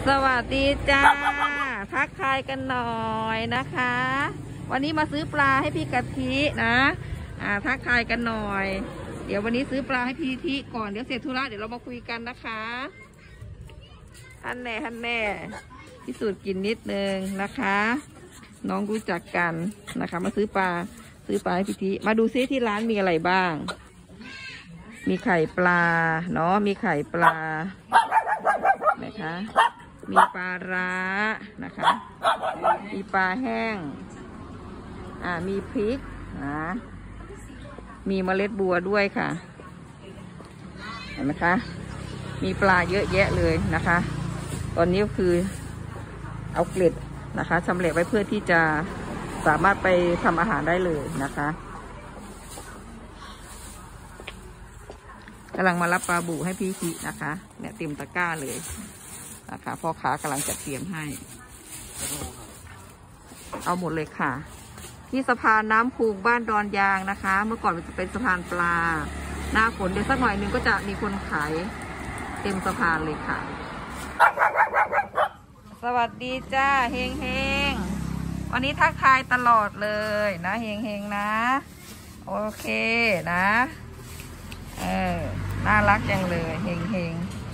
สวัสดีจ้าทักทายกันหน่อยนะคะวันนี้มาซื้อปลาให้พี่กะทินะทักทายกันหน่อยเดี๋ยววันนี้ซื้อปลาให้พี่ทิก่อนเดี๋ยวเสร็จธุระเดี๋ยวเรามาคุยกันนะคะท่านแน่พิสูจน์กินนิดนึงนะคะน้องรู้จักกันนะคะมาซื้อปลาให้พี่ทิมาดูซิที่ร้านมีอะไรบ้างมีไข่ปลาเนาะมีไข่ปลานะคะมีปลาร้านะคะมีปลาแห้งมีพริกนะมีเมล็ดบัวด้วยค่ะเห็นไหมคะมีปลาเยอะแยะเลยนะคะตอนนี้ก็คือเอาเกล็ดนะคะชำแหละไว้เพื่อที่จะสามารถไปทำอาหารได้เลยนะคะกำลังมารับปลาบูให้พี่ทินะคะเนี่ยเต็มตะกร้าเลยนะคะพ่อค้ากำลังจัดเตรียมให้เอาหมดเลยค่ะที่สะพานน้ำพุงบ้านดอนยางนะคะเมื่อก่อนมันจะเป็นสะพานปลาหน้าฝนเดี๋ยวสักหน่อยนึงก็จะมีคนขายเต็มสะพานเลยค่ะสวัสดีจ้าเฮงเฮงวันนี้ทักทายตลอดเลยนะเฮงเฮงนะโอเคนะน่ารักจังเลยเฮงเฮง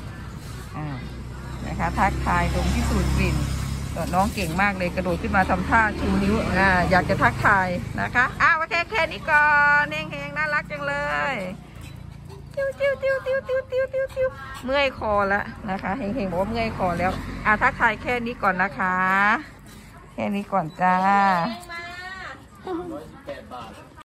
นะคะทักทายตรงที่สูดกลิ่นน้องเก่งมากเลยกระโดดขึ้นมาทำท่าชูนิ้วอยากจะทักทายนะคะโอเคแค่นี้ก่อนเฮงเฮงน่ารักจังเลยติ้วเมื่อยคอแล้วนะคะเฮงเฮงบอกว่าเมื่อยคอแล้วทักทายแค่นี้ก่อนนะคะแค่นี้ก่อนจ้า